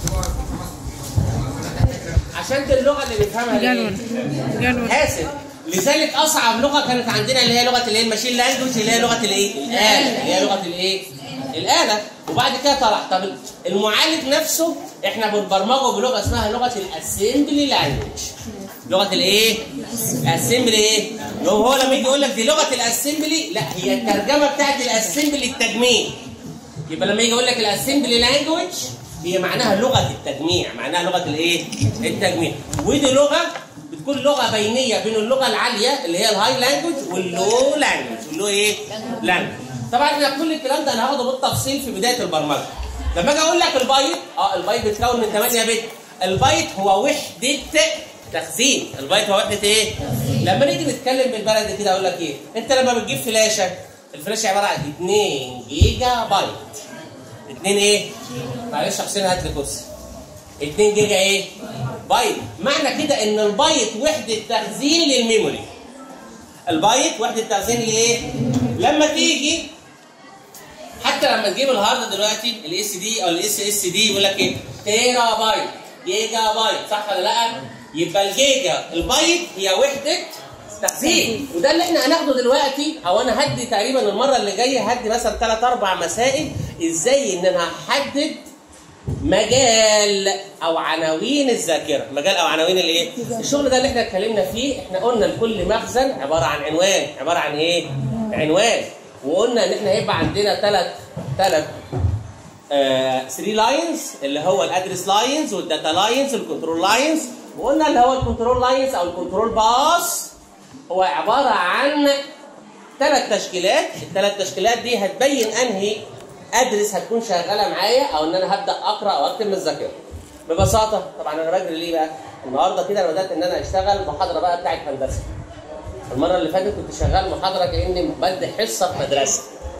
عشان دي اللغه اللي بيفهمها جدول حاسب. لذلك اصعب لغه كانت عندنا اللي هي لغه الايه؟ الماشين لانجوج، اللي هي لغه الايه؟ الاله، اللي هي لغه الايه؟ الاله. وبعد كده طلع. طب المعالج نفسه احنا بنبرمجه بلغه اسمها لغه الاسمبلي لانجوج. لغه الايه؟ الاسمبلي ايه؟ هو لما يجي يقول لك دي لغه الاسمبلي، لا هي الترجمه بتاعت الاسمبلي التجميع. يبقى لما يجي يقول لك الاسمبلي لانجوج هي معناها لغه التجميع، معناها لغه الايه؟ التجميع. ودي لغه بتكون لغه بينيه بين اللغه العاليه اللي هي الهاي لانجوج واللو لانجوج. واللو ايه؟ لانجوج. طبعا احنا كل الكلام ده انا هاخده بالتفصيل في بدايه البرمجه. لما اجي اقول لك البايت، البايت بيتكون من 8 بت. البايت هو وحده تخزين. البايت هو وحده ايه؟ لما نيجي نتكلم بالبلد كده اقول لك ايه؟ انت لما بتجيب فلاشه، الفلاشه عباره عن 2 جيجا بايت. 2 ايه؟ معلش حسين هات لي كرسي. 2 جيجا ايه؟ بايت. معنى كده ان البايت وحده تخزين للميموري. البايت وحده تخزين لايه؟ لما تيجي حتى لما تجيب الهارد دلوقتي الاس دي او الاس اس دي يقول لك ايه؟ تيرا بايت، جيجا بايت، صح ولا لا؟ يبقى الجيجا البايت هي وحده تخزين. وده اللي احنا هناخده دلوقتي، او انا هدي تقريبا المره اللي جايه هدي مثلا 3 4 مسائل ازاي ان انا احدد مجال او عناوين الذاكره. مجال او عناوين الايه؟ الشغل ده اللي احنا اتكلمنا فيه. احنا قلنا لكل مخزن عباره عن عنوان. عباره عن ايه؟ عنوان. وقلنا ان احنا هيبقى عندنا ثلاث 3 لاينز اللي هو الادرس لاينز والداتا لاينز والكنترول لاينز. وقلنا اللي هو الكنترول لاينز او الكنترول باس هو عباره عن 3 تشكيلات. ال3 تشكيلات دي هتبين انهي ادرس هتكون شغاله معايا او ان انا هبدا اقرا او اكتب من الذاكره. ببساطه طبعا انا بجري ليه بقى؟ النهارده كده انا بدات ان انا اشتغل محاضره بقى بتاعت هندسه. المره اللي فاتت كنت شغال محاضره كاني بدي حصه في مدرسه.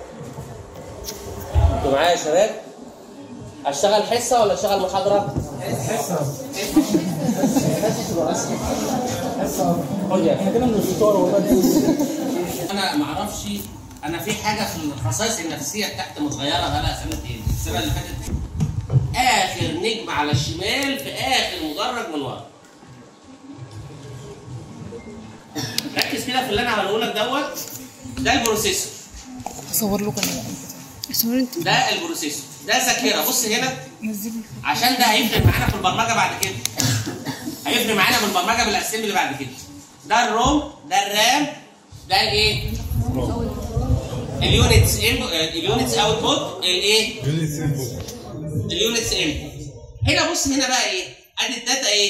انتوا معايا يا شباب؟ اشتغل حصه ولا اشتغل محاضره؟ حصه. خد يا احنا كده من الفطار والله. انا ما اعرفش، انا في حاجه في الخصائص النفسيه بتاعتي متغيره بقى سنتين. السنه اللي فاتت اخر نجم على الشمال في اخر مدرج من ورا. ركز كده في اللي انا هقوله لك دوت. ده البروسيسور. اصور لكم اصور انت. ده البروسيسور، ده ذاكره. بص هنا عشان ده هيفرق معانا في البرمجه بعد كده. هيفرق معانا في البرمجه بالاسمبلي بعد كده. ده الروم، ده الرام، ده الايه؟ اليونتس اوتبوت، الايه؟ اليونتس انبوت. هنا بص هنا بقى ايه؟ ادي الداتا ايه؟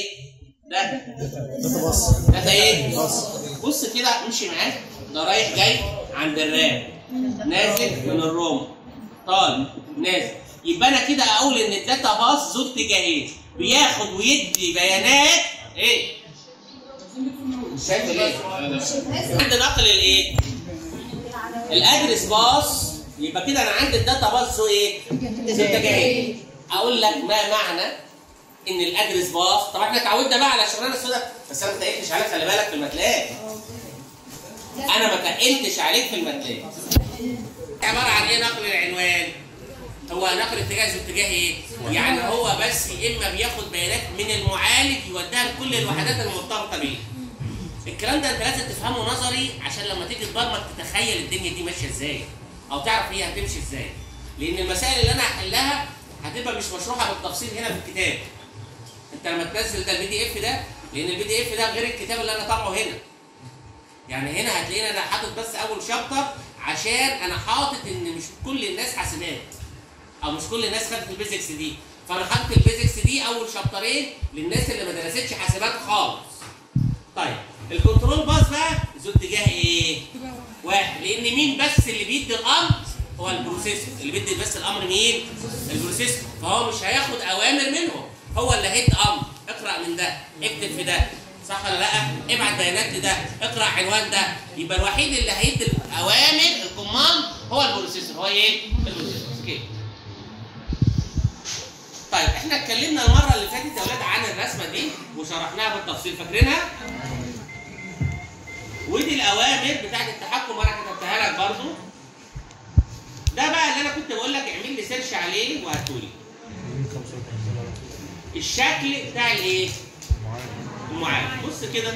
داتا ايه؟ بص كده امشي معاك. ده رايح جاي عند الرام، نازل من الروم، طالع نازل. يبقى انا كده اقول ان الداتا باص ذو اتجاهين، بياخد ويدي بيانات ايه؟ شايف ايه؟ عند نقل الايه؟ الادرس باص. يبقى كده انا عندي الداتا باص ذو ايه؟ ذو اتجاهين. اقول لك ما معنى ان الادرس باص. طبعا احنا اتعودنا بقى على الشغلانه السوداء، بس انا ما تقلتش عليك، خلي بالك في الماتلاب. انا ما تقلتش عليك في الماتلاب. عباره عن ايه نقل العنوان؟ هو نقل اتجاه ذو اتجاه ايه؟ يعني هو بس يا اما بياخد بيانات من المعالج يوديها لكل الوحدات المرتبطه بيه. الكلام ده انت لازم تفهمه نظري عشان لما تيجي تبرمج تتخيل الدنيا دي ماشيه ازاي، او تعرف هي هتمشي ازاي. لان المسائل اللي انا هحلها هتبقى مش مشروحه بالتفصيل هنا في الكتاب. انت لما تنزل ده البي دي اف ده، لان البي دي اف ده غير الكتاب اللي انا طابعه هنا. يعني هنا هتلاقيني انا حاطط بس اول شابتر عشان انا حاطط ان مش كل الناس حاسبات او مش كل الناس خدت البيزكس دي، فانا حاطط البيزكس دي اول شابترين للناس اللي ما درستش حاسبات خالص. طيب الكنترول باس بقى ذو اتجاه ايه؟ واحد. لان مين بس اللي بيدي الامر؟ هو البروسيسور. اللي بيدي بس الامر مين؟ البروسيسور. فهو مش هياخد اوامر منهم، هو اللي هيدي امر. اقرا من ده، اكتب في ده، صح ولا لا؟ ابعت بيانات لده، اقرا عنوان ده. يبقى الوحيد اللي هيدي الاوامر الكوماند هو البروسيسور. هو ايه؟ البروسيسور. اوكي. طيب احنا اتكلمنا المره اللي فاتت يا اولاد عن الرسمه دي وشرحناها بالتفصيل، فاكرينها؟ ودي الاوامر بتاعت التحكم وانا كتبتها لك برضو. ده بقى اللي انا كنت بقول لك اعمل لي سيرش عليه وهاتولي. الشكل بتاع الايه؟ المعالج. بص كده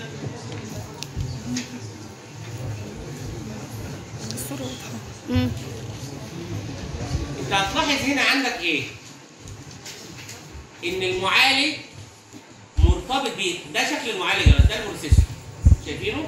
انت هتلاحظ هنا عندك ايه؟ ان المعالج مرتبط بيه، ده شكل المعالج ده البروسيسور شايفينه؟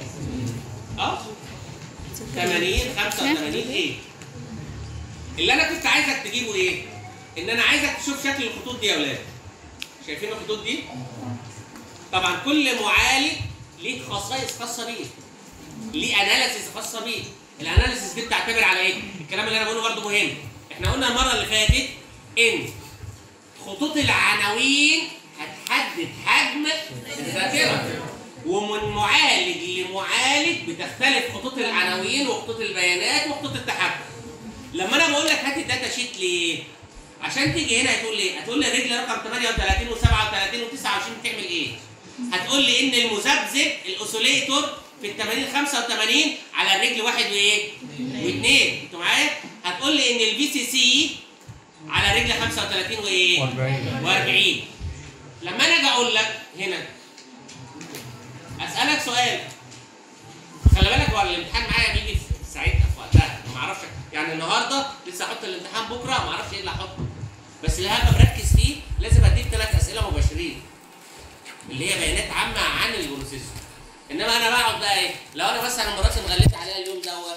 80 85 ايه؟ اللي انا كنت عايزك تجيبه ايه؟ ان انا عايزك تشوف شكل الخطوط دي يا اولاد. شايفين الخطوط دي؟ طبعا كل معالج ليه خصائص خاصه بيه. ليه اناليسيس خاصه بيه. الاناليسيس دي بتعتمد على ايه؟ الكلام اللي انا بقوله برضه مهم. احنا قلنا المره اللي فاتت ان خطوط العناوين هتحدد حجم الذاكره. ومن معالج لمعالج بتختلف خطوط العناوين وخطوط البيانات وخطوط التحكم. لما انا بقول لك هات الداتا شيت ليه؟ عشان تيجي هنا هتقول لي هتقول لي الرجل رقم 38 و37 و29 بتعمل ايه؟ هتقول لي ان المذبذب الاوسيليتور في ال 80 85 على الرجل 1 وايه؟ و2. انتوا معايا؟ هتقول لي ان البي سي سي على الرجل 35 وايه؟ و40. لما انا اجي اقول لك هنا اسالك سؤال، خلي بالك هو الامتحان معايا بيجي في ساعتها في وقتها، ما اعرفش يعني النهارده لسه هحط الامتحان بكره ما اعرفش ايه اللي هحطه، بس اللي هبقى مركز فيه لازم اديك 3 اسئله مباشرين اللي هي بيانات عامه عن البروسيسور. انما انا بقعد بقى ايه؟ لو انا مثلا مراتي مغليت عليها اليوم دوت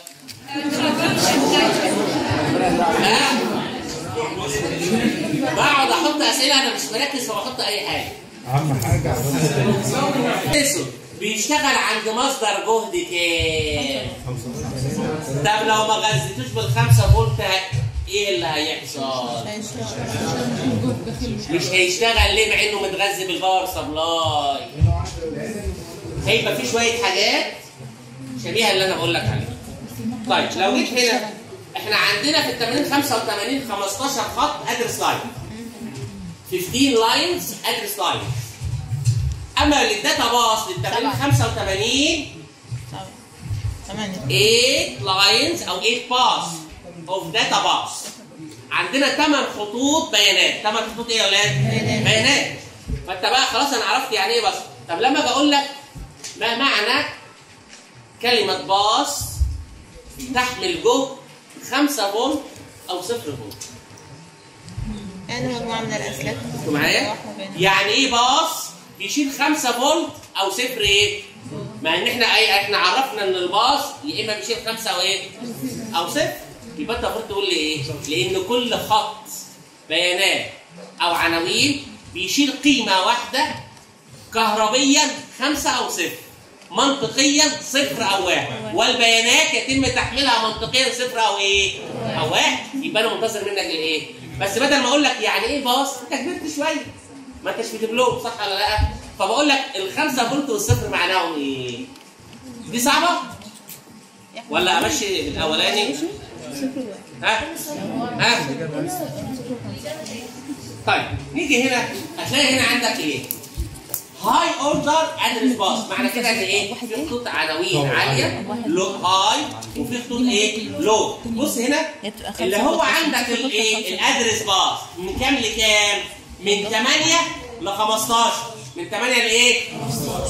بقعد احط اسئله انا مش مركز فبحط اي حاجه. اهم حاجه بيشتغل عند مصدر جهد كام؟ طب لو ما غذيتوش بال5 فولت ايه اللي هيحصل؟ مش هيشتغل ليه مع انه متغذي بالباور سبلاي؟ هيبقى في شويه حاجات شبيهه اللي انا بقول لك عليها. طيب لو جيت هنا احنا عندنا في ال 80 85 15 خط ادرس لاين 15 لاينز ادرس لاين. اما للداتا باص لل 80 85 8 لاينز او 8 باس اوف داتا باص. عندنا 8 خطوط بيانات. 8 خطوط ايه يا اولاد؟ بيانات. فانت بقى خلاص انا عرفت يعني ايه بس. طب لما اجي اقول لك ما معنى كلمه باص تحمل جهد 5 فولت او 0 فولت؟ يعني مجموعة من الأسلاك. انتوا معايا؟ يعني ايه باص بيشيل 5 فولت او 0 ايه؟ مع ان احنا عرفنا ان الباص يا اما بيشيل 5 او ايه؟ او 0. يبقى انت المفروض تقول لي ايه؟ لان كل خط بيانات او عناوين بيشيل قيمه واحده كهربيا 5 او 0. منطقيا 0 او 1. والبيانات يتم تحميلها منطقيا 0 او ايه؟ او 1. يبقى انا منتظر منك الايه؟ بس بدل ما اقول لك يعني ايه باص انت كبرت شويه. ما انتش في دبلوم صح ولا لا؟ فبقول لك ال5 فولت والصفر معناهم ايه؟ دي صعبه؟ ولا امشي الاولاني؟ ها؟ طيب نيجي هنا هتلاقي هنا عندك ايه؟ هاي اوردر ادرس باص. معنى كده ان ايه؟ في خطوط عناوين عاليه لو هاي وفي خطوط ايه؟ لو. بص هنا اللي هو عندك الايه؟ الادرس باص من كام لكام؟ من 8 ل 15. من 8 لايه؟ 15.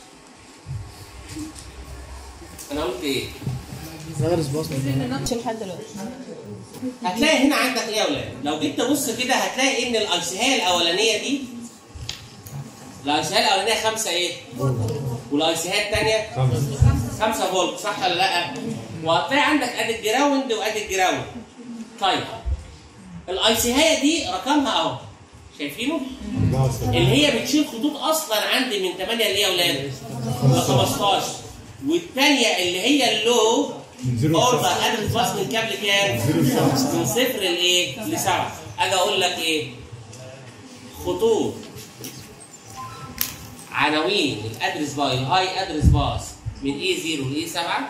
انا قلت ايه؟ ادرس باص مش لحد دلوقتي. هتلاقي هنا عندك ايه يا اولاد؟ لو جيت تبص كده هتلاقي ان الاي سي هي الاولانيه دي الاي سي هي الاولانيه 5 ايه؟ والاي سي هي الثانيه 5 فولت صح ولا لا؟ وهتلاقي عندك ادي الجراوند وادي الجراوند. طيب الاي سي هي دي رقمها اهو شايفينه؟ اللي هي بتشيل خطوط اصلا عندي من 8 لايه يا اولاد؟ ل 15. والثانيه اللي هي اللو اوردر ادرس باص من كام لكام؟ من 0 لايه؟ ل 7. اجي اقول لك ايه؟ خطوط عناوين الادرس باص الهاي ادرس باص من اي 0 لاي 7.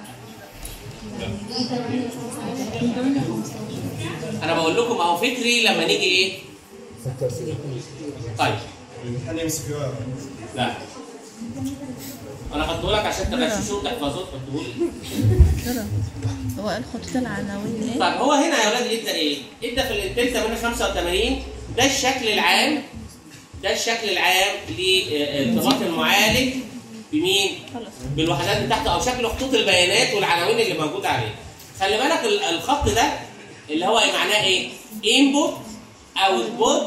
انا بقول لكم اهو فكري لما نيجي ايه؟ طيب لا انا هحطه لك عشان تغششوه وتحفظوه تحطوه لي. هو قال خطوط العناوين ليه؟ طيب هو هنا يا اولاد ادى ايه؟ ادى في الانتل 885 ده الشكل العام ده الشكل العام لارتباط المعالج بمين؟ بالوحدات بتاعته او شكل خطوط البيانات والعناوين اللي موجوده عليه. خلي بالك الخط ده اللي هو معناه ايه؟ input output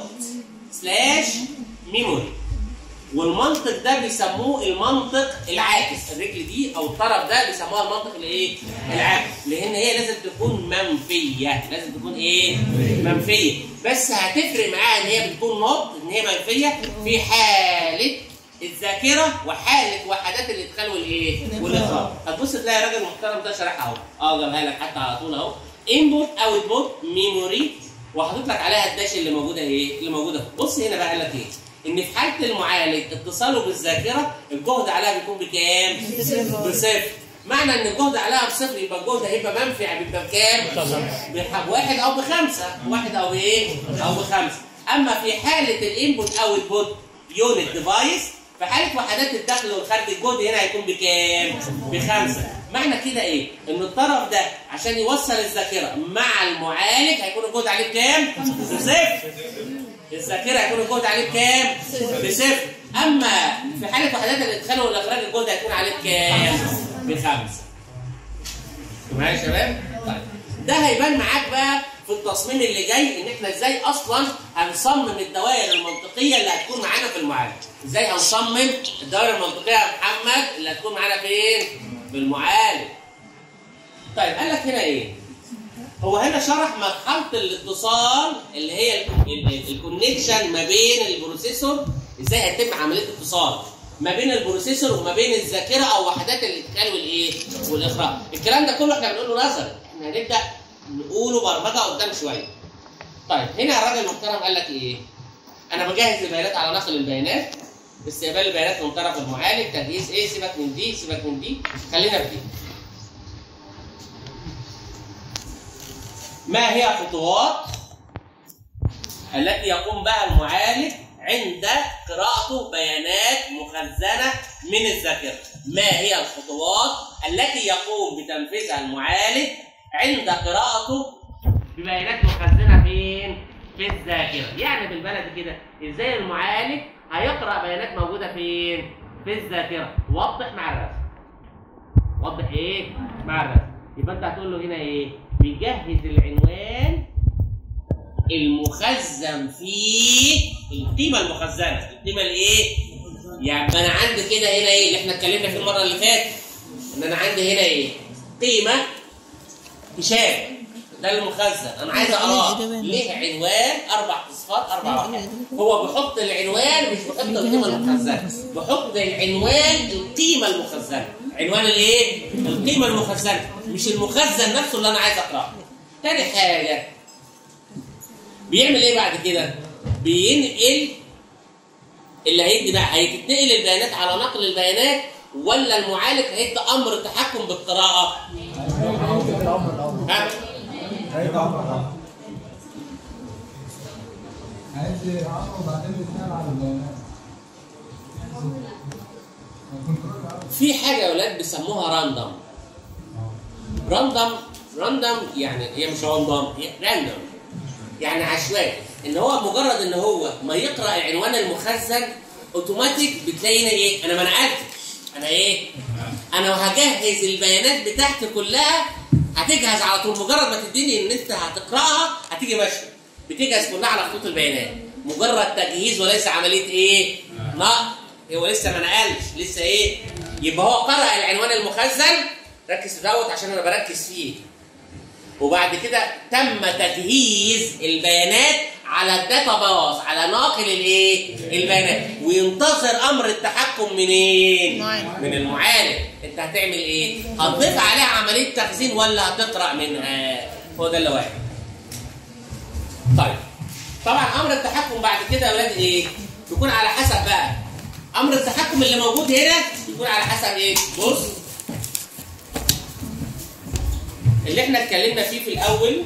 / memory. والمنطق ده بيسموه المنطق العاكس، الرجل دي او الطرف ده بيسموها المنطق الايه؟ العاكس، لان هي لازم تكون منفيه، لازم تكون ايه؟ منفيه، بس هتفرق معاها ان هي بتكون نوت، ان هي منفيه في حاله الذاكره وحاله وحدات الادخال والايه؟ والاخراج. هتبص تلاقي الراجل المحترم ده شرحها اهو، جابها لك حتى على طول اهو، انبوت اوتبوت ميموري، وحاطط لك عليها الداش اللي موجوده ايه؟ اللي موجوده. بص هنا بقى قال لك ايه؟ ان في حاله المعالج اتصاله بالذاكره الجهد عليها بيكون بكام؟ بصفر. معنى ان الجهد عليها بصفر يبقى الجهد هيبقى منفي، بيبقى بكام؟ بواحد او بخمسه، واحد او ايه؟ او بخمسه. اما في حاله الانبوت او البوت يونت ديفايس، في حاله وحدات الدخل والخارج الجهد هنا هيكون بكام؟ بخمسه. معنى كده ايه؟ ان الطرف ده عشان يوصل الذاكره مع المعالج هيكون الجهد عليه بكام؟ بصفر. الذاكره هيكون الجهد عليه بكام؟ بصفر. اما في حاله وحدات الادخال والاخراج الجهد هيكون عليه بكام؟ بخمسه. معايا يا شباب؟ طيب ده هيبان معاك بقى في التصميم اللي جاي، ان احنا ازاي اصلا هنصمم الدوائر المنطقيه اللي هتكون معانا في المعالج. ازاي هنصمم الدوائر المنطقيه يا محمد اللي هتكون معانا فين؟ في المعالج. طيب قال لك هنا ايه؟ هو هنا شرح مرحله الاتصال اللي هي الكونكشن ما بين البروسيسور، ازاي هيتم عمليه اتصال ما بين البروسيسور وما بين الذاكره او وحدات الادخال والايه؟ والاخراج. الكلام ده كله احنا بنقوله نظري، احنا هنبدا نقوله برمجه قدام شويه. طيب هنا الراجل المحترم قال لك ايه؟ انا بجهز البيانات على نقل البيانات، استقبال البيانات من طرف المعالج، تجهيز ايه؟ سيبك من دي، سيبك من دي، خلينا في دي. ما هي الخطوات التي يقوم بها المعالج عند قراءة بيانات مخزنة من الذاكرة؟ ما هي الخطوات التي يقوم بتنفيذها المعالج عند قراءته ببيانات مخزنة فين؟ في الذاكرة. يعني بالبلدي كده ازاي المعالج هيقرأ بيانات موجودة فين؟ في الذاكرة. وضح مع الرسم. وضح ايه؟ مع الرسم. يبقى انت هتقول له هنا ايه؟ بيجهز العنوان المخزن فيه القيمة المخزنة، القيمة الايه؟ يعني انا عندي كده هنا ايه اللي احنا اتكلمنا فيه المرة اللي فاتت؟ ان انا عندي هنا ايه؟ قيمة هشام، ده المخزن، انا عايز اقراه، ليه عنوان 4 اصفار 4 واحد. هو بيحط العنوان مش بيحط القيمة المخزنة، بيحط العنوان القيمة المخزنة، عنوان الايه؟ القيمة المخزنة، مش المخزن نفسه اللي انا عايز اقراه. تاني حاجة بيعمل ايه بعد كده؟ بينقل اللي هيدي بقى، هيتنقل البيانات على نقل البيانات ولا المعالج هيدي امر التحكم بالقراءة؟ ها؟ هيدي امر هيدي امر وبعدين بيتنقل على البيانات. في حاجة يا ولاد بيسموها راندوم. راندوم يعني هي مش راندوم، هي راندوم يعني عشوائي. ان هو مجرد ان هو ما يقرأ العنوان المخزن اوتوماتيك بتلاقينا ايه؟ انا ما نقلتش، انا ايه؟ انا هجهز البيانات بتاعتي كلها، هتجهز على طول. مجرد ما تديني ان انت هتقرأها هتيجي ماشية، بتجهز كلها على خطوط البيانات. مجرد تجهيز وليس عملية ايه؟ نقل. هو لسه ما نقلش، لسه ايه؟ يبقى هو قرأ العنوان المخزن، ركز في دوت عشان انا بركز فيه. وبعد كده تم تجهيز البيانات على الداتا باص، على ناقل الايه؟ البيانات، وينتظر امر التحكم منين؟ من المعالج. انت هتعمل ايه؟ هتضيف عليها عمليه تخزين ولا هتقرا منها؟ هو ده اللي واحد. طيب طبعا امر التحكم بعد كده يا ولاد ايه؟ يكون على حسب بقى امر التحكم اللي موجود هنا، يكون على حسب ايه؟ بص اللي احنا اتكلمنا فيه في الاول،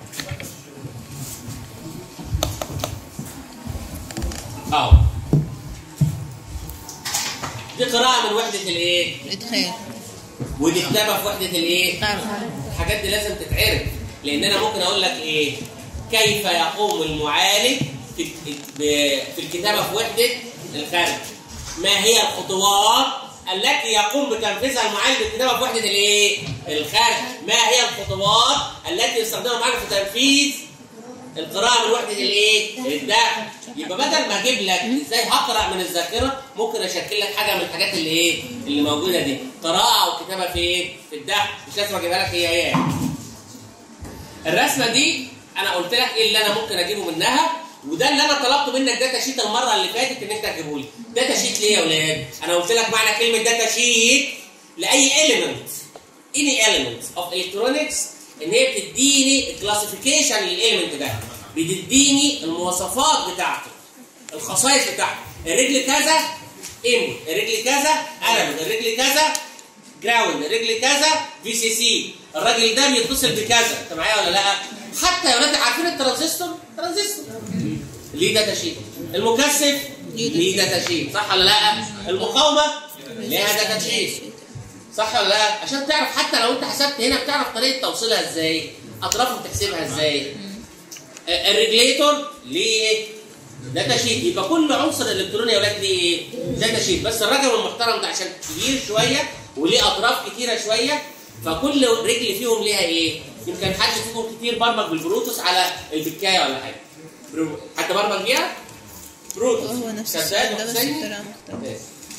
دي قراءة من وحدة الايه؟ الادخال. ودي كتابة في وحدة الايه؟ الحاجات دي لازم تتعرف، لان انا ممكن اقول لك ايه؟ كيف يقوم المعالج في الكتابه في وحده الخارج. ما هي الخطوات التي يقوم بتنفيذها المعالج بالكتابه في وحده الايه؟ الخارج. ما هي الخطوات التي يستخدمها المعالج في تنفيذ القراءه من وحده الايه؟ الداخل. يبقى بدل ما اجيب لك ازاي هقرا من الذاكره، ممكن اشكل لك حاجه من الحاجات اللي ايه؟ اللي موجوده دي، قراءه او كتابه في ايه؟ في الداخل، مش لازم اجيبها لك هي ايه. الرسمه دي انا قلت لك ايه اللي انا ممكن اجيبه منها، وده اللي انا طلبت منك داتا شيت المره اللي فاتت ان انت تجيبه لي. داتا شيت ليه يا اولاد؟ انا قلت لك معنى كلمه داتا شيت لاي element any element of electronics ان هي بتديني الكلاسيفيكيشن للاليمنت ده، بتديني المواصفات بتاعته، الخصائص بتاعته. الرجل كذا انبوت، الرجل كذا انالوج، الرجل كذا جراوند، الرجل كذا في سي سي، الراجل ده بيتصل بكذا. انت معايا ولا لا؟ حتى يا ولاد عارفين الترانزستور؟ ترانزستور ليه داتا شيت، المكثف ليه داتا شيت، صح ولا لا؟ المقاومه ليها داتا شيت، صح ولا لا؟ عشان تعرف حتى لو انت حسبت هنا بتعرف طريقه توصيلها ازاي، اطرافه بتحسبها ازاي. الريجليتور ليه داتا شيت. يبقى كل عنصر الكتروني يا ولاد ليه داتا شيت. بس الراجل المحترم ده عشان كبير شويه وليه اطراف كتيره شويه، فكل رجل فيهم ليها ايه؟ يمكن حد فيكم كتير برمج بالبروتوس على البكايه ولا حاجه. حتى برمج بيها بروتوس. هو نفس السؤال ده بس بطريقه مختلفه.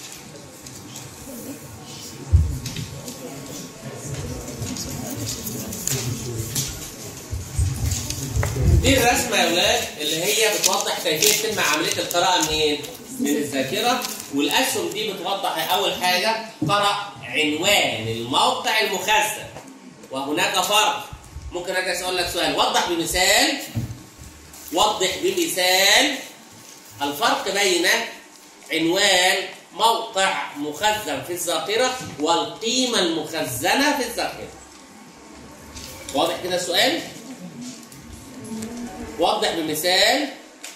دي الرسمه يا ولاد اللي هي بتوضح كيفيه تتم عمليه القراءه منين؟ من الذاكره. والاسهم دي بتوضح اول حاجه قرأ عنوان الموقع المخزن. وهناك فرق. ممكن اجي اقول لك سؤال، وضح بمثال الفرق بين عنوان موقع مخزن في الذاكره والقيمه المخزنه في الذاكره. واضح كده السؤال؟ وضح بمثال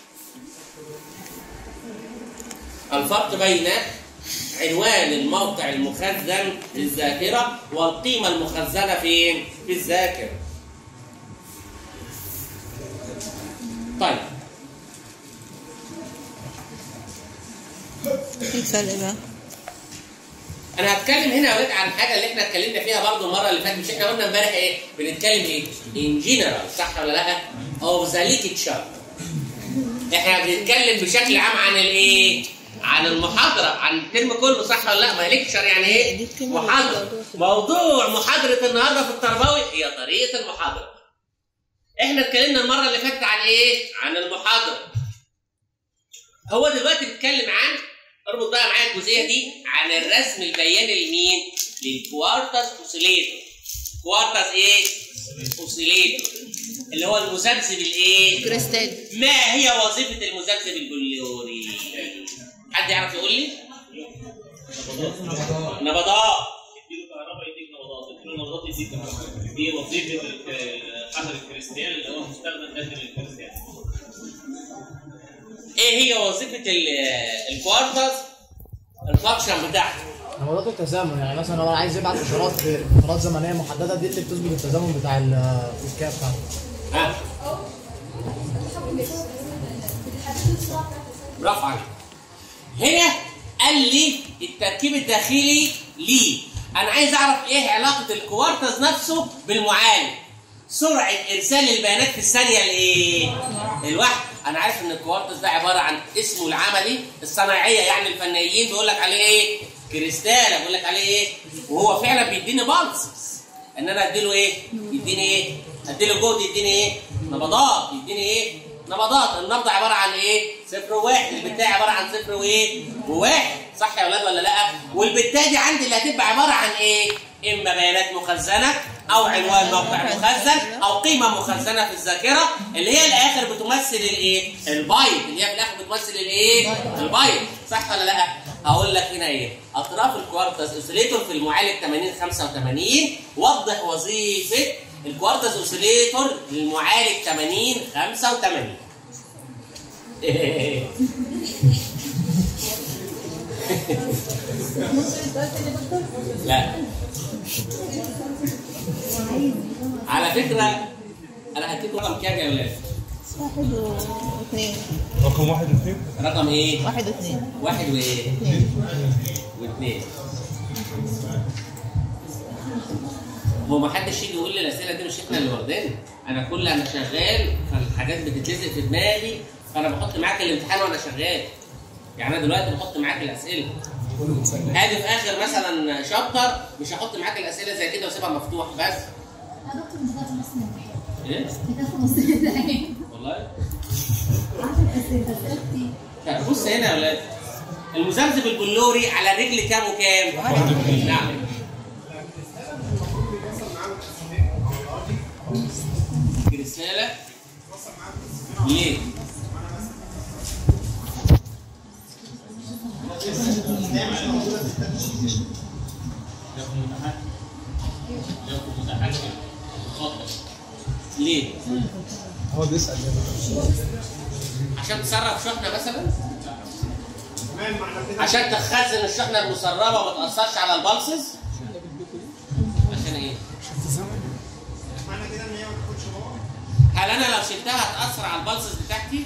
الفرق بين عنوان الموقع المخزن في الذاكرة والقيمة المخزنة فين؟ في الذاكرة. طيب في فرق بقى. أنا هتكلم هنا يا ولاد عن حاجة اللي احنا اتكلمنا فيها برضه المرة اللي فاتت. مش احنا قلنا امبارح ايه؟ بنتكلم ايه؟ in general، صح ولا لأ؟ of the lecture. احنا بنتكلم بشكل عام عن الايه؟ عن المحاضرة، عن الترم كله، صح ولا لا؟ ما ليكشر يعني ايه؟ محاضرة. موضوع محاضرة النهارده في التربوي هي طريقة المحاضرة. احنا اتكلمنا المرة اللي فاتت عن ايه؟ عن المحاضرة. هو دلوقتي بيتكلم عن، اربط بقى معايا الجزئية دي، عن الرسم البياني لمين؟ للكوارتز اوسيليتور. كوارتز ايه؟ اوسيليتور اللي هو المذبذب الايه؟ كريستال. ما هي وظيفة المذبذب البلوري؟ حد يعرف يقول لي؟ نبضات. يديله كهرباء يديك نبضات، يديله نبضات يديك كهرباء. دي وظيفة حجر الكريستال اللي هو مستخدم داخل الكريستال. ايه هي وظيفة الكوارتز؟ الفانكشن بتاعته. نبضات التزامن، يعني مثلا لو انا عايز يبعت اشارات في فترات زمنيه محدده، دي اللي بتثبت التزامن بتاع الكاب بتاعته. ها؟ برافو عليك. هنا قال لي التركيب الداخلي ليه. انا عايز اعرف ايه علاقه الكوارتز نفسه بالمعالج. سرعه ارسال البيانات في الثانيه لايه؟ الواحد. انا عارف ان الكوارتز ده عباره عن اسمه العملي الصناعيه، يعني الفنيين بيقول لك عليه ايه؟ كريستال. بيقول لك عليه ايه؟ وهو فعلا بيديني بالسز. ان انا اديله ايه؟ يديني ايه؟ اديله جهد يديني ايه؟ نبضات. يديني ايه؟ نبضات. النبض عباره عن ايه؟ 0 و1. البتاع عباره عن 0 وايه؟ و1. صح يا اولاد ولا لا؟ والبتاع دي عندي اللي هتبقى عباره عن ايه؟ اما بيانات مخزنه او عنوان موقع مخزن او قيمه مخزنه في الذاكره اللي هي الاخر بتمثل الايه؟ البايت. اللي هي في الاخر بتمثل الايه؟ البايت. صح ولا لا؟ هقول لك هنا ايه؟ اطراف الكوارتز اوسيليتور في المعالج 8085. وضح وظيفه الكوارتز اوسيليتور للمعالج 8085. لا على فكره انا هديكم رقم كام يا ولاد؟ 1 و2. رقم 1 و2. رقم ايه؟ 1 و2. 1 وايه؟ و2. هو ما حدش يجي يقول لي الاسئله دي مش احنا اللي واخدينها، انا كل انا شغال فالحاجات بتتلزق في دماغي، فانا بحط معاك الامتحان وانا شغال. يعني انا دلوقتي بحط معاك الاسئله. هاجي في اخر مثلا شابتر مش هحط معاك الاسئله زي كده واسيبها مفتوح بس. يا دكتور انت بتاخد نص الامتحان. ايه؟ بتاخد نص الامتحان. والله؟ عارف الاسئله كتير. طب بص هنا يا ولاد، المذبذب البلوري على الرجل كام وكام؟ نعم. رسالة ليه؟ ليه؟ هو بيسأل عشان تسرب شحنة مثلا؟ عشان تخزن الشحنة المسربة وما تأثرش على البلسز؟ عشان ايه؟ هل انا لو شلتها هتأثر على البلسز بتاعتي؟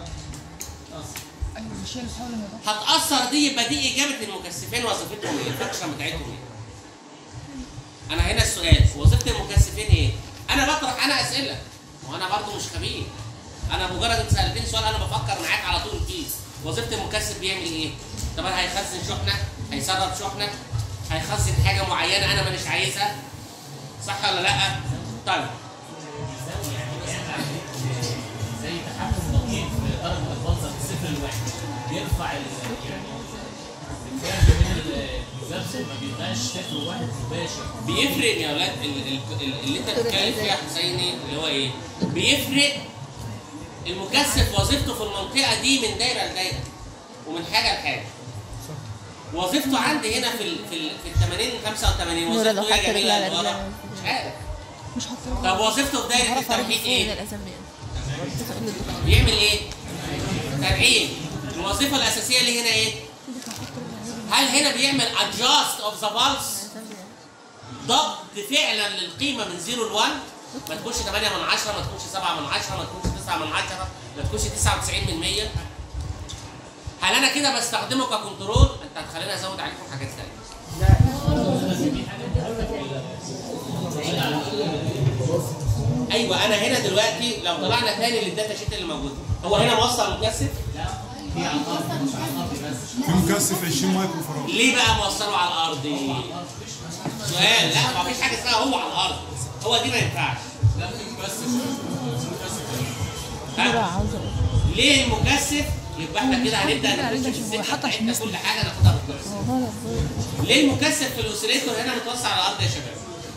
هتأثر دي، يبقى دي إجابة المكثفين وظيفتهم ايه؟ الفكرة بتاعتهم ايه؟ أنا هنا السؤال، وظيفة المكثفين ايه؟ أنا بطرح أنا أسئلة، وأنا برضه مش خبير. أنا مجرد أنت سألتني سؤال أنا بفكر معاك على طول فيه. وظيفة المكثف بيعمل ايه؟ طبعا هيخزن شحنة، هيسرب شحنة، هيخزن حاجة معينة أنا مانيش عايزها. صح ولا لأ؟ طيب. زي تحكم دقيق في درجه البلصه في 0 ل1 بيرفع يعني الفرق بين المذبذب ما بيبقاش 0 و1 مباشر. بيفرق يا اولاد اللي انت بتتكلم فيها حسين ايه؟ اللي هو ايه؟ بيفرق المكثف وظيفته في المنطقه دي من دايره لدايره ومن حاجه لحاجه. وظيفته عندي هنا في ال 80 85 وظيفته ايه يا جميله؟ مش عارف. مش هتروح. طب وظيفته في دايره التوحيد ايه؟ الاسابيع. بيعمل ايه؟ تدعيم. الوظيفه الاساسيه اللي هنا ايه؟ هل هنا بيعمل adjust of the pulse؟ ضبط فعلا للقيمه من 0 ل 1، ما تكونش 8 من 10، ما تكونش 7 من 10، ما تكونش 9 من 10، ما تكونش 99%. هل انا كده بستخدمه ككنترول؟ انت هتخليني ازود عليكم حاجات ثانيه. ايوه انا هنا دلوقتي لو طلعنا تاني للداتا شيت اللي موجوده، هو هنا موصل مكثف؟ لا في على الارض مش على الارض بس. في مكثف 20 مايكرو فراد. ليه بقى موصله على الارض؟ سؤال. لا ما فيش حاجه اسمها هو على الارض، هو دي ما ينفعش. لا في مكثف ليه المكثف؟ يبقى احنا كده هنبدا نخش في السكه بتاعتنا كل حاجه ناخدها بالتفصيل. ليه المكثف في الاوسيليتور هنا متوسع على الارض يا شباب؟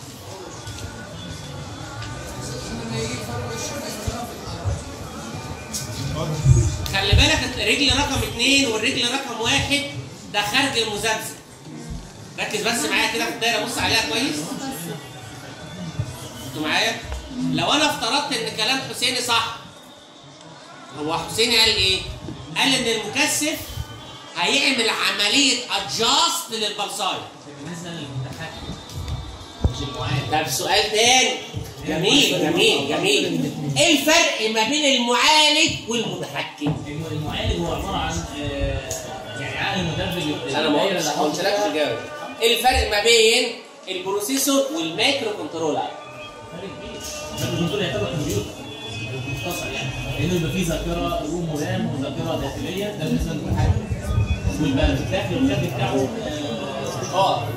خلي بالك الرجل رقم 2 والرجل رقم 1 ده خارج المذبذب. ركز بس معايا كده في الدايره، بص عليها كويس. انتوا معايا؟ لو انا افترضت ان كلام حسيني صح، هو حسيني قال ايه؟ قال ان المكثف هيعمل عمليه ادجاست للبلصايه. بالنسبه للمتحكم مش المعالج. طب سؤال تاني. جميل جميل جميل. ايه الفرق ما بين المعالج والمتحكم؟ المعالج هو عباره عن يعني عقل المدرب. انا ما قلتلكش جاوب. ايه الفرق ما بين البروسيسور والمايكرو كنترولر؟ فرق كبير. المايكرو كنترولر يعتبر كمبيوتر مختصر يعني، لانه يبقى فيه ذاكره روم ورام وذاكره داخليه، ده بالنسبه للمتحكم. ويبقى الداخل والخارج بتاعه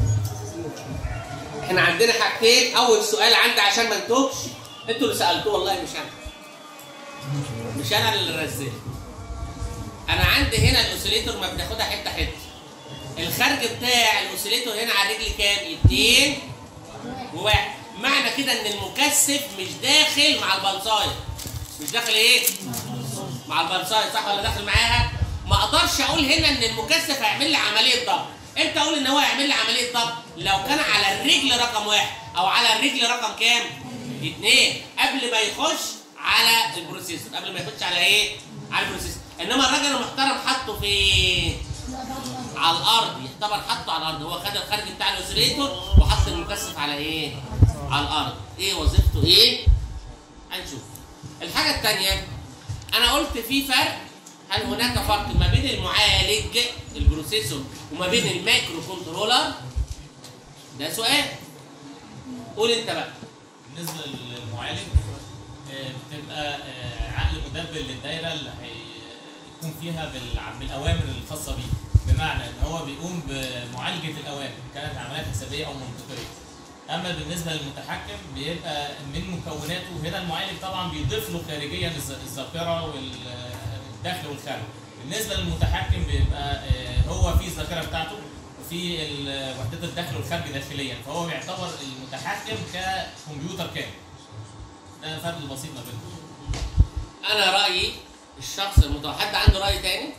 احنا عندنا حاجتين. اول سؤال عندي عشان ما انتوش، انتوا اللي سالتوه والله مش انا. مش انا اللي رزقت. انا عندي هنا الاوسيليتور ما بناخدها حته حته. الخارج بتاع الاوسيليتور هنا على الرجل كام؟ 2 و1. معنى كده ان المكثف مش داخل مع البلصايه. مش داخل ايه؟ مع البلصايه، صح ولا داخل معاها؟ ما اقدرش اقول هنا ان المكثف هيعمل لي عمليه ضبط. امتى اقول ان هو هيعمل لي عمليه ضبط؟ لو كان على الرجل رقم 1 او على الرجل رقم كام؟ 2 قبل ما يخش على البروسيسور، قبل ما يخش على ايه؟ على البروسيسور. انما الراجل المحترم حطه في على الارض، يعتبر حطه على الارض. هو خد الخارج بتاع الاوسيليتور وحط المكثف على ايه؟ على الارض. ايه وظيفته ايه؟ هنشوف. الحاجه الثانيه انا قلت في فرق، هل هناك فرق ما بين المعالج البروسيسور وما بين المايكرو كنترولر؟ ده سؤال. قول انت بقى. بالنسبه للمعالج بتبقى عقل مدبر للدايره اللي هيكون فيها بالاوامر الخاصه بيه، بمعنى ان هو بيقوم بمعالجه الاوامر كانت عمليات حسابيه او منطقيه. اما بالنسبه للمتحكم بيبقى من مكوناته هنا المعالج طبعا بيضيف له خارجيا الذاكره والداخل والخارج. بالنسبه للمتحكم بيبقى هو في الذاكره بتاعته وفي وحدات الداخل والخارج داخليا، فهو بيعتبر المتحكم ككمبيوتر كامل. ده الفرق البسيط ما بينهم. انا رايي الشخص حد عنده راي تاني؟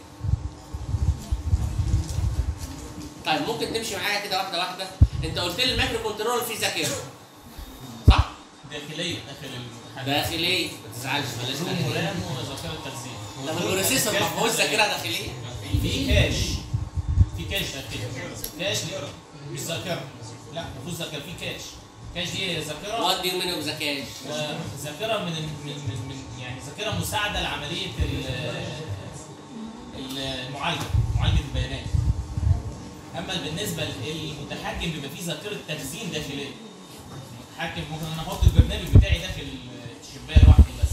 طيب ممكن تمشي معايا كده واحده واحده. انت قلت لي المايكرو كنترول فيه ذاكره صح؟ داخليه داخل المتحكم. داخليه ما تزعلش بلاش روم ورام وذاكره تخزين. طب البروسيسور ما فيهوش ذاكره داخليه؟ في كاش داخلي. كاش مش ذاكره. لا ما فيهوش ذاكره، في كاش. كاش دي ذاكره. وات دو منه بذكاء؟ ذاكره من يعني ذاكره مساعده لعمليه معالجه البيانات. اما بالنسبه للمتحكم بيبقى فيه ذاكره تخزين داخليه. المتحكم ممكن انا احط البرنامج بتاعي داخل الشبايه لوحدي بس.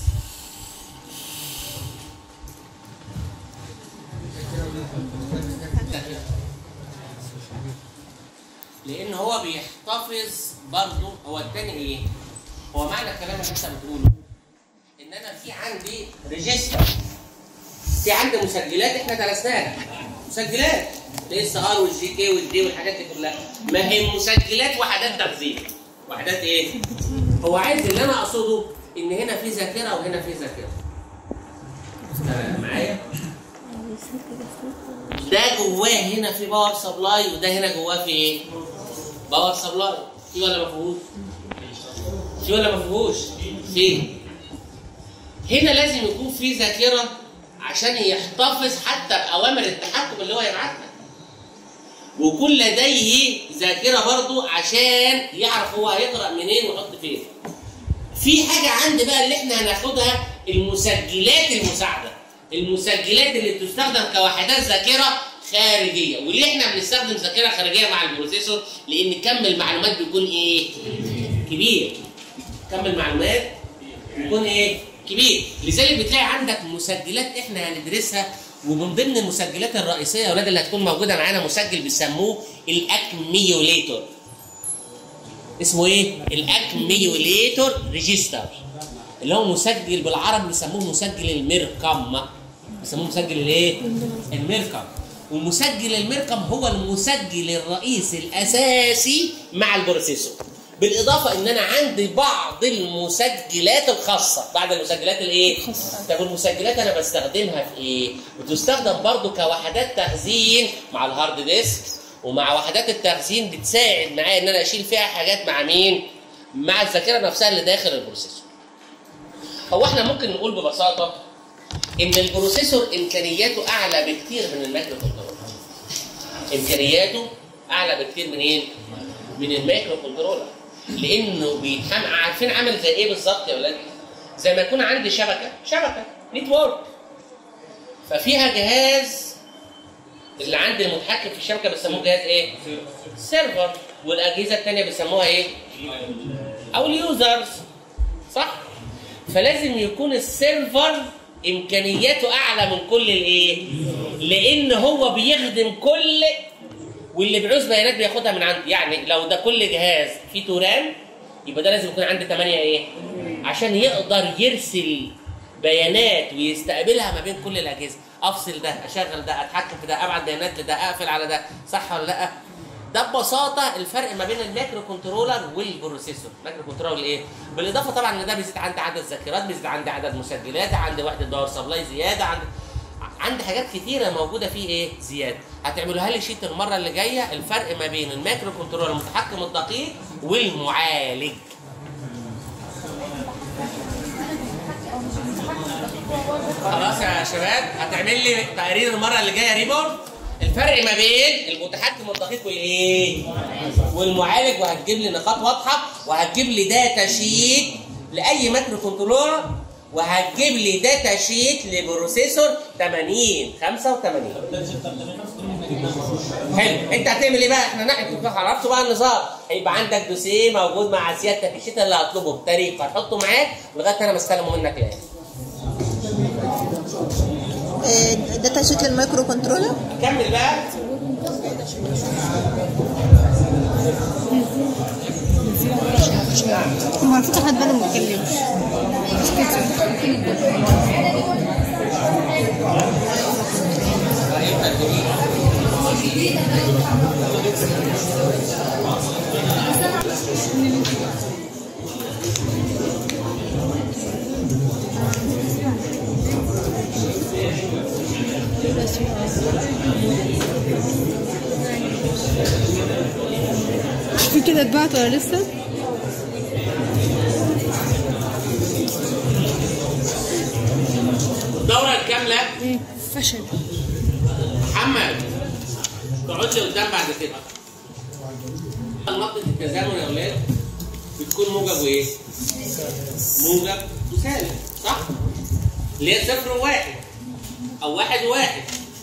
لان هو بيحتفظ برضه. هو الثاني ايه؟ هو معنى الكلام اللي انت بتقوله ان انا في عندي ريجستر، في عندي مسجلات احنا درسناها، مسجلات الاس ار والجي كي والدي والحاجات دي كلها، ما هي مسجلات وحدات تخزين. وحدات ايه؟ هو عايز اللي انا اقصده ان هنا في ذاكره وهنا في ذاكره. معايا؟ ده جواه هنا في باور سبلاي وده هنا جواه في ايه؟ باور سبلاي. في ولا ما فيهوش؟ في ولا ما فيهوش؟ في. هنا لازم يكون في ذاكره عشان يحتفظ حتى باوامر التحكم اللي هو يبعتها. وكل لديه ذاكره برضو عشان يعرف هو هيقرا منين ويحط فين. في حاجه عندي بقى اللي احنا هناخدها، المسجلات المساعده. المسجلات اللي بتستخدم كوحدات ذاكره خارجيه، واللي احنا بنستخدم ذاكره خارجيه مع البروسيسور لان كم المعلومات بيكون ايه؟ كبير. كم المعلومات بيكون ايه؟ كبير. لذلك بتلاقي عندك مسجلات احنا هندرسها، ومن ضمن المسجلات الرئيسيه يا اولاد اللي هتكون موجوده معانا مسجل بيسموه الاكميوليتور. اسمه ايه؟ الاكميوليتور ريجستر، اللي هو مسجل بالعربي بيسموه مسجل المركم. بيسموه مسجل الايه؟ المركم. ومسجل المركم هو المسجل الرئيسي الاساسي مع البروسيسور. بالاضافه ان انا عندي بعض المسجلات الخاصه. بعض المسجلات الايه؟ طب المسجلات انا بستخدمها في ايه؟ بتستخدم برضو كوحدات تخزين مع الهارد ديسك، ومع وحدات التخزين بتساعد معايا ان انا اشيل فيها حاجات مع مين؟ مع الذاكره نفسها اللي داخل البروسيسور. هو احنا ممكن نقول ببساطه ان البروسيسور امكانياته اعلى بكتير من المايكرو كنترولر. امكانياته اعلى بكتير من ايه؟ من المايكرو كنترولر. لانه عارفين عامل زي ايه بالظبط يا ولاد؟ زي ما يكون عندي شبكه نتورك، ففيها جهاز اللي عند المتحكم في الشبكه بيسموه جهاز ايه؟ سيرفر. والاجهزه الثانيه بيسموها ايه؟ او اليوزرز. صح؟ فلازم يكون السيرفر امكانياته اعلى من كل الايه؟ لان هو بيخدم كل، واللي بيعوز بيانات بياخدها من عندي. يعني لو ده كل جهاز فيه 2 رام يبقى ده لازم يكون عندي 8 ايه؟ عشان يقدر يرسل بيانات ويستقبلها ما بين كل الاجهزه. افصل ده، اشغل ده، اتحكم في ده، ابعت بيانات لده، اقفل على ده. صح ولا لا؟ ده ببساطه الفرق ما بين المايكرو كنترولر والبروسيسور. المايكرو كنترولر ايه؟ بالاضافه طبعا ان ده بيزيد عندي عدد ذاكرات، بيزيد عندي عدد مسجلات، عندي وحده باور سبلاي زياده، عندي حاجات كتيره موجوده فيه ايه؟ زياده. هتعملوها لي شيت المره اللي جايه الفرق ما بين المايكرو كنترولر المتحكم الدقيق والمعالج. خلاص يا شباب، هتعمل لي تقرير المره اللي جايه ريبورت الفرق ما بين المتحكم الدقيق والايه؟ والمعالج، وهتجيب لي نقاط واضحه، وهتجيب لي داتا شيت لاي مايكرو كنترولر، وهتجيب لي داتا شيت لبروسيسور 8085. حلو، انت هتعمل ايه بقى؟ احنا عرفتوا بقى النظام. هيبقى عندك دوسيه موجود مع سيادتك الشيت اللي هطلبه بطريقه هتحطه معاك لغايه انا مستلمه منك الاخر. داتا شيت للمايكرو كنترولر. كمل بقى. هو المفروض حد بدل ما يتكلمش. في كده اتبعت ولا لسه؟ الدورة الكاملة فشل. محمد تقعد لي قدام بعد كده. نقطة التزامن يا اولاد بتكون موجب وايه؟ موجب وسالب، صح؟ اللي هي 0 و1 او 1 و1.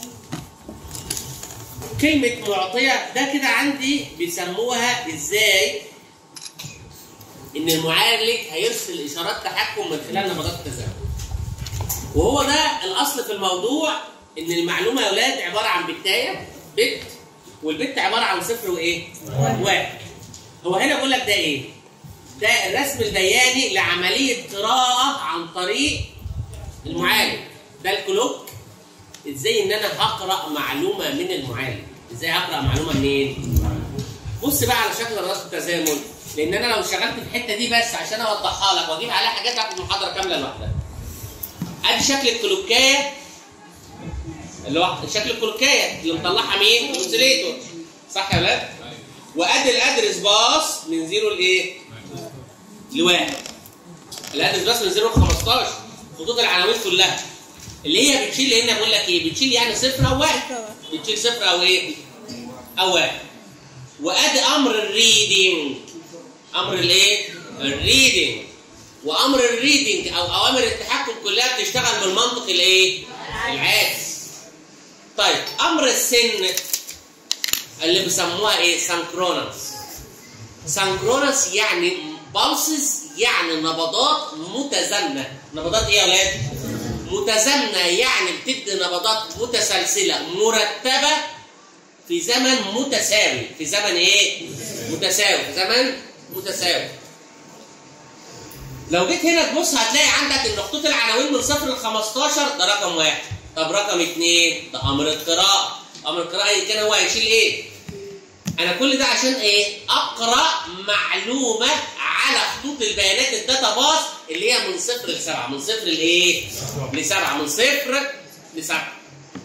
كلمة معطية ده كده عندي بيسموها ازاي؟ ان المعالج هيرسل اشارات تحكم من خلال نبضات التزامن. وهو ده الاصل في الموضوع، ان المعلومه يا اولاد عباره عن بتايه بت، والبت عباره عن 0 وايه؟ 1. هو هنا بيقول لك ده ايه؟ ده الرسم البياني لعمليه قراءه عن طريق المعالج. ده الكلوك. ازاي ان انا هقرا معلومه من المعالج؟ ازاي هقرا معلومه منين؟ بص بقى على شكل رأس التزامن، لان انا لو شغلت في الحته دي بس عشان اوضحها لك واجيب عليها حاجات هاخد محاضره كامله لوحدها. ادي شكل الكلوكايه اللي هو شكل الكلوكايه اللي مطلعها مين؟ الاوسيليتور، صح يا ولاد؟ وادي الادرس باص من 0 لايه؟ ل1. الادرس باص من 0 ل 15. خطوط العناوين كلها اللي هي بتشيل هنا بقول لك ايه؟ بتشيل يعني 0 او 1. بتشيل 0 او ايه؟ او 1. وادي امر الريدنج. امر الايه؟ الريدنج. وامر الريدنج او اوامر التحكم كلها بتشتغل بالمنطق الايه؟ العكس. طيب امر السن اللي بيسموها ايه؟ سانكرونس. سانكرونس يعني بالسز، يعني نبضات متزامنه. نبضات ايه يا اولاد؟ متزامنه، يعني بتدي نبضات متسلسله مرتبه في زمن متساوي. في زمن ايه؟ متساوي. في زمن متساوي. لو جيت هنا تبص هتلاقي عندك ان خطوط العناوين من 0 ل 15 ده رقم 1. طب رقم 2 ده امر القراءه. امر القراءه ايا كان هو هيشيل ايه؟ انا كل ده عشان ايه؟ اقرا معلومه على خطوط البيانات الداتا باص اللي هي من 0 ل 7. من 0 لايه؟ ل 7. من 0 ل 7.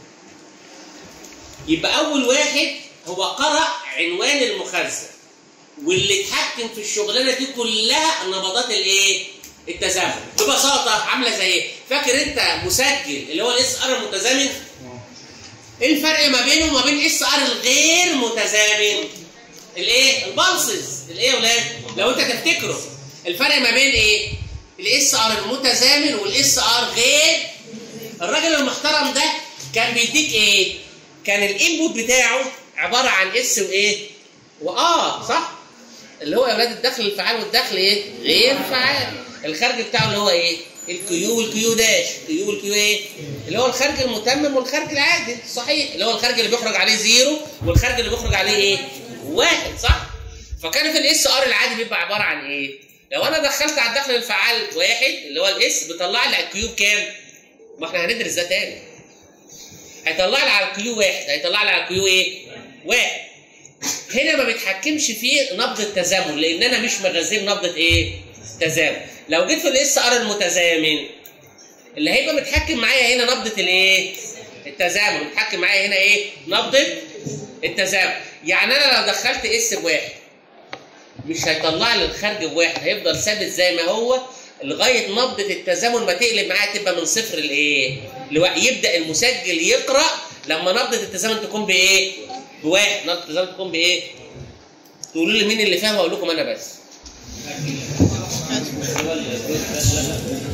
يبقى اول واحد هو قرأ عنوان المخزن، واللي اتحكم في الشغلانه دي كلها نبضات الايه؟ التزامن. ببساطه عامله زي ايه؟ فاكر انت مسجل اللي هو الاس ار المتزامن؟ ايه الفرق ما بينه وما بين اس ار الغير متزامن؟ الايه؟ البلسز. الايه يا ولاد؟ لو انت تفتكروا الفرق ما بين ايه؟ الاس ار المتزامن والاس ار غير. الراجل المحترم ده كان بيديك ايه؟ كان الانبوت بتاعه عباره عن اس وايه؟ صح؟ اللي هو يا اولاد الدخل الفعال والدخل ايه؟ غير فعال. الخارج بتاعه اللي هو ايه؟ الكيو والكيو داش. الكيو والكيو ايه؟ اللي هو الخارج المتمم والخارج العادل، صحيح؟ اللي هو الخارج اللي بيخرج عليه 0 والخارج اللي بيخرج عليه ايه؟ 1، صح؟ فكان في الاس ار العادي بيبقى عباره عن ايه؟ لو انا دخلت على الدخل الفعال 1 اللي هو الاس بيطلع لي على الكيو بكام؟ ما احنا هندرس ده تاني. هيطلع لي على الكيو 1، هيطلع لي على الكيو ايه؟ 1. هنا ما بيتحكمش فيه نبض التزامن لان انا مش مغذيه بنبضه ايه؟ تزامن. لو جيت في الاس ار المتزامن اللي هيبقى متحكم معايا هنا نبضه الايه؟ التزامن. متحكم معايا هنا ايه؟ نبضه التزامن. يعني انا لو دخلت اس بواحد مش هيطلع لي الخارج بواحد، هيفضل ثابت زي ما هو لغايه نبضه التزامن ما تقلب معايا تبقى من 0 لايه؟ يبدا المسجل يقرا لما نبضه التزامن تكون بايه؟ بواحد. نبضه التزامن تكون بايه؟ تقولوا لي مين اللي فاهم واقول لكم انا بس.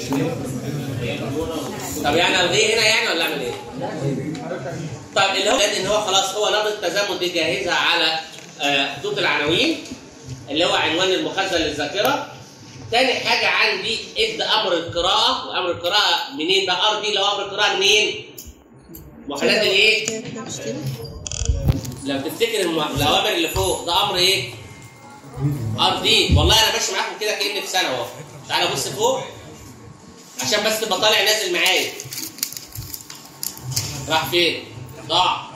طب يعني الغيه هنا يعني ولا اعمل ايه؟ طب اللي هو ان هو خلاص هو نقطه التزامن دي جاهزها على خطوط العناوين اللي هو عنوان المخزن للذاكره. تاني حاجه عندي ادي امر القراءه، وامر القراءه منين ده؟ ار دي اللي هو امر القراءه منين؟ محدد الايه؟ لو تفتكر الاوامر اللي فوق ده امر ايه؟ ار دي. والله انا ماشي معاكم كده كاني في سنه اهو. تعالى بص فوق عشان بس تبقى طالع نازل معايا. راح فين؟ ضاع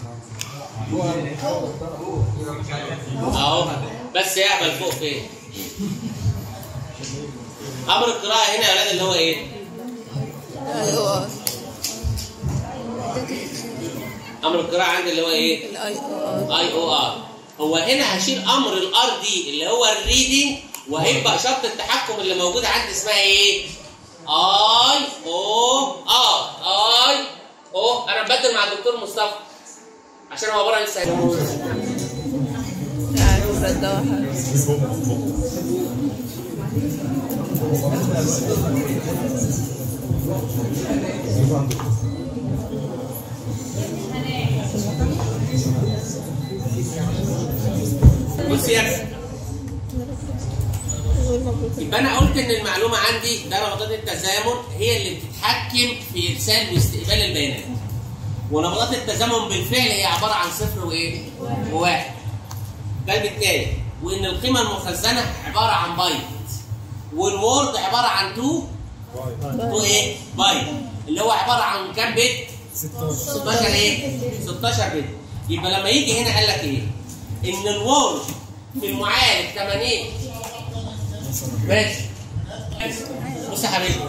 اهو. بس يعمل فوق فين؟ امر القراءه هنا يا اولاد اللي هو ايه؟ امر القراءه عندي اللي هو ايه؟ اي او ار. هو هنا هشيل امر الار دي اللي هو الريدنج، وهيبقى شرط التحكم اللي موجود عندي اسمها ايه؟ اي او ار. اي او انا ببدل مع الدكتور مصطفى عشان هو عباره لسه بص يا اخي، يبقى انا قلت ان المعلومه عندي ده نبضات التزامن هي اللي بتتحكم في ارسال واستقبال البيانات، ونبضات التزامن بالفعل هي عباره عن صفر وايه؟ وواحد. ده بالتالي وان القيمه المخزنه عباره عن بايت، والوورد عباره عن 2 ايه؟ بايت، اللي هو عباره عن كام بت؟ 16 ايه؟ 16 بت. يبقى لما يجي هنا قال لك ايه؟ ان الوورد في المعالج 80. ماشي. بص يا حبيبي،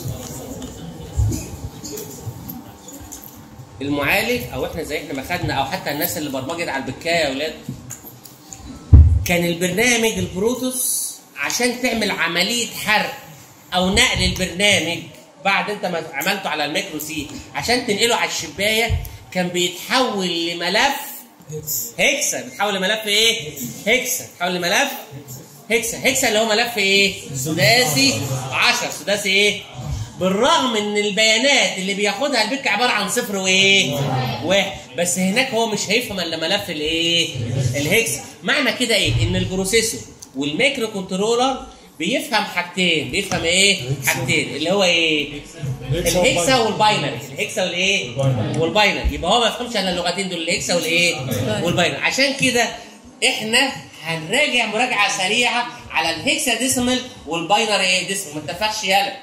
المعالج او احنا زي احنا ما خدنا او حتى الناس اللي برمجت على البكايه يا اولاد، كان البرنامج البروتوس عشان تعمل عمليه حرق او نقل البرنامج بعد انت ما عملته على الميكرو سي عشان تنقله على الشبايه، كان بيتحول لملف هيكسا. بيتحول لملف ايه؟ هيكسا. بيتحول لملف هيكسا. هيكسا اللي هو ملف ايه؟ سداسي 10. سداسي ايه؟ بالرغم ان البيانات اللي بياخدها البك عباره عن صفر وايه؟ واحد. بس هناك هو مش هيفهم الا ملف الايه؟ الهيكسا. معنى كده ايه؟ ان البروسيسور والميكرو كنترولر بيفهم حاجتين. بيفهم ايه؟ حاجتين اللي هو ايه؟ الهيكسا والباينري. الهيكسا والايه؟ والباينري. يبقى هو ما يفهمش الا اللغتين دول، الهيكسا والايه؟ والباينري. عشان كده احنا هنراجع مراجعه سريعه على الهيكسا ديسيمال والباينري ايه؟ ديسيمال. ما اتفقش يالا.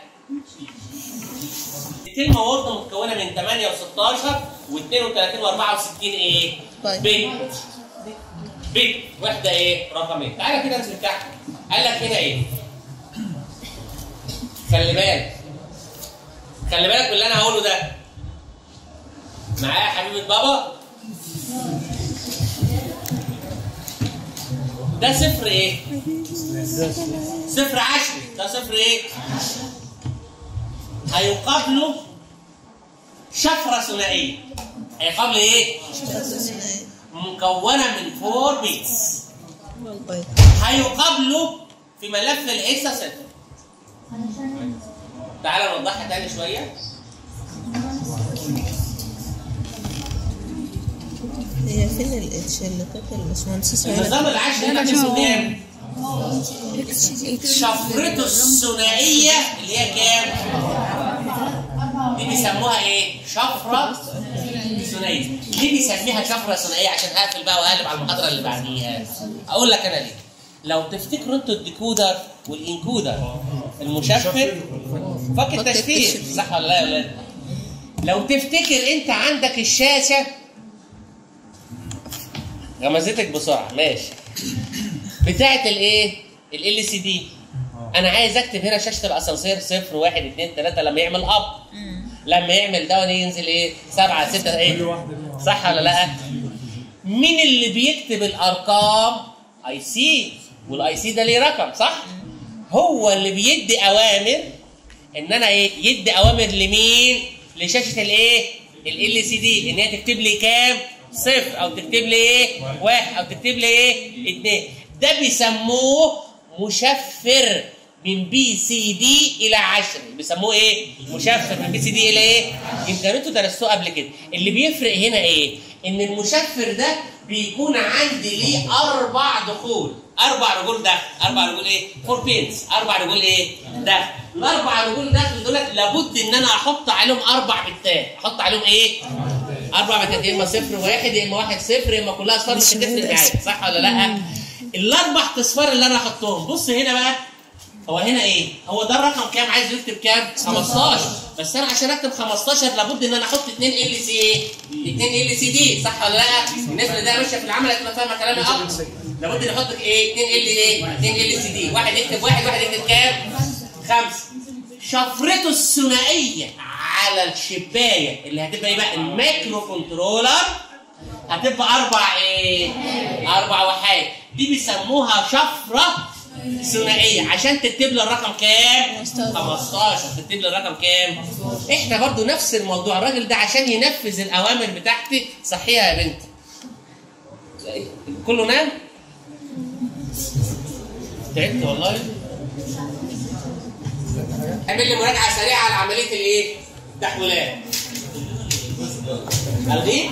الكلمه وورد متكونه من 8 و16 و32 و64 ايه؟ بت. بت واحده ايه؟ رقمين. تعالى كده انزل تحت. قال لك هنا ايه؟ خلي بالك من اللي انا هقوله ده. معايا يا حبيبه بابا؟ ده صفر ايه؟ صفر عشري. ده صفر ايه؟ هيقابله شفره ثنائيه. هيقابله ايه؟ مكونه من 4 بيتس. هيقابله في ملف الهيكسا صفر. تعالى نوضحها تاني شويه. هي فين الاتش اللي كانت الباشمهندس؟ النظام العشري هنا اسمه كام؟ شفرته الثنائيه اللي هي كام؟ دي بيسموها ايه؟ شفره ثنائيه. ليه بيسميها شفره ثنائيه؟ عشان هقفل بقى واقلب على المحاضره اللي بعديها. اقول لك انا ليه. لو تفتكروا انتوا الديكودر والانكودر المشفر فك التشفير، صح ولا لا يا ولاد؟ لو تفتكر انت عندك الشاشه غمزتك بسرعه ماشي بتاعت الايه؟ ال سي دي. انا عايز اكتب هنا شاشه الاسانسير 0 1 2 3 لما يعمل اب، لما يعمل داون ينزل ايه؟ 7 6 ايه؟ صح ولا لا؟ مين اللي بيكتب الارقام؟ اي سي، والاي سي ده ليه رقم صح؟ هو اللي بيدي اوامر ان انا ايه؟ يدي اوامر لمين؟ لشاشه الايه؟ ال سي دي ان هي تكتب لي كام؟ صفر او تكتب لي ايه؟ واحد او تكتب لي ايه؟ 2. ده بيسموه مشفر. من بي سي دي الى 10 بيسموه ايه؟ مشفر من بي سي دي الى ايه؟ يمكن انتوا درستوه قبل كده. اللي بيفرق هنا ايه؟ ان المشفر ده بيكون عندي ليه 4 دخول، 4 رجول دخل، 4 رجول ايه؟ 4 بينز، 4 رجول ايه؟ دخل. ال4 رجول دخل دولت لابد ان انا احط عليهم 4 بتات، احط عليهم ايه؟ 4 بتات، يا اما 0 1 يا اما 1 0 يا اما كلها اصفار مش هتفرق معايا، صح ولا لا؟ ال4 اصفار اللي انا احطهم، بص هنا بقى هو هنا ايه؟ هو ده الرقم كام؟ عايز يكتب كام؟ 15. بس انا عشان اكتب 15 لابد ان انا احط 2 ال سي ايه؟ 2 ال سي دي، صح ولا لا؟ الناس اللي ده ماشيه في العمل هتبقى فاهمه كلامي اكتر. لابد نحط ايه؟ 2 ال ايه؟ 2 ال سي دي، واحد يكتب واحد يكتب كام؟ 5. شفرته الثنائيه على الشبايه اللي هتبقى ايه بقى؟ المايكرو كنترولر هتبقى 4 ايه؟ 4 وحايد. دي بيسموها شفره ثنائيه عشان تكتب لي الرقم كام؟ 15. تكتب لي الرقم كام؟ احنا برضو نفس الموضوع، الراجل ده عشان ينفذ الاوامر بتاعتي صحيها يا بنت. كله نام؟ تعبت والله. اعمل لي مراجعه سريعه على عمليه الايه؟ التحويلات. الغيه؟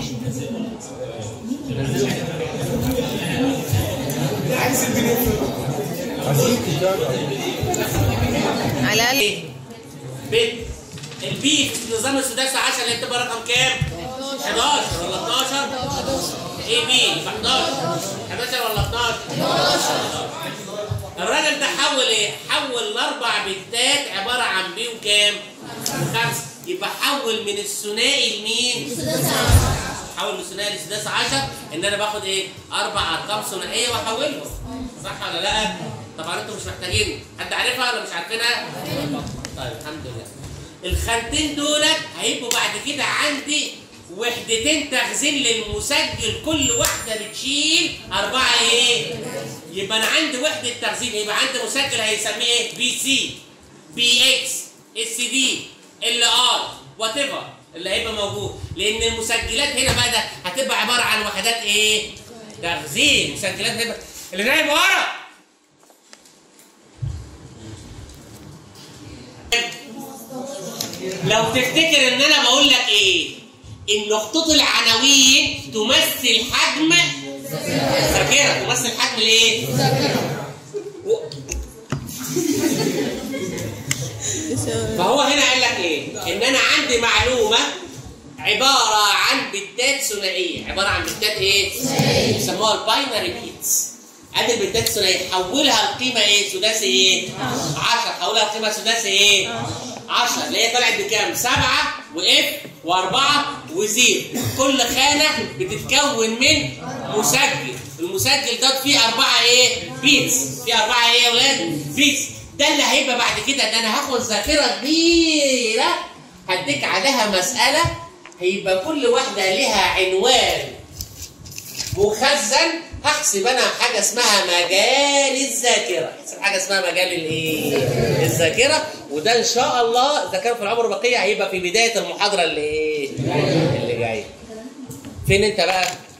على الاقل بيت البي في النظام السداسي 10 اللي بتبقى رقم كام؟ 11 ولا 12؟ ايه بي يبقى 11 ولا 12؟ الراجل ده حول ايه؟ حول ال4 بتات عباره عن بي وكام؟ 5. يبقى حول من الثنائي لمين؟ حول من الثنائي للسداسي 10 ان انا باخد ايه؟ 4 ارقام ثنائيه واحولهم، صح ولا لا؟ طبعا انتوا مش محتاجين، حد عارفها ولا مش عارفينها؟ طيب الحمد لله. الخانتين دولت هيبقوا بعد كده عندي وحدتين تخزين للمسجل، كل واحده بتشيل 4 ايه؟ يبقى انا عندي وحده تخزين، يبقى عندي مسجل هيسميه ايه؟ بي سي، بي اكس، اس دي، ال ار، وات ايفر اللي هيبقى موجود، لان المسجلات هنا بقى ده هتبقى عباره عن وحدات ايه؟ تخزين. مسجلات هيبقى اللي نايم ورا. لو تفتكر ان انا بقول لك ايه؟ ان خطوط العناوين تمثل حجم ذاكره، تمثل حجم الايه؟ فهو هنا قال لك ايه؟ ان انا عندي معلومه عباره عن بتات ثنائيه، عباره عن بتات ايه؟ بيسموها الباينري بيتس. ادي البتات الثنائيه حولها القيمه ايه؟ سداسي ايه؟ 10. حولها القيمه سداسي ايه؟ 10 اللي هي طلعت بكام؟ 7 واف و4 وزيرو. كل خانه بتتكون من مسجل، المسجل ده فيه 4 ايه؟ بيتس، فيه 4 ايه يا ولاد؟ بيتس. ده اللي هيبقى بعد كده ان انا هاخد ذاكره كبيره هديك عليها مساله، هيبقى كل واحده ليها عنوان مخزن. هحسب انا حاجه اسمها مجال الذاكره، هحسب حاجه اسمها مجال الايه؟ الذاكره. وده ان شاء الله اذا كان في العمر بقيه هيبقى في بدايه المحاضره اللي جايه. فين انت بقى؟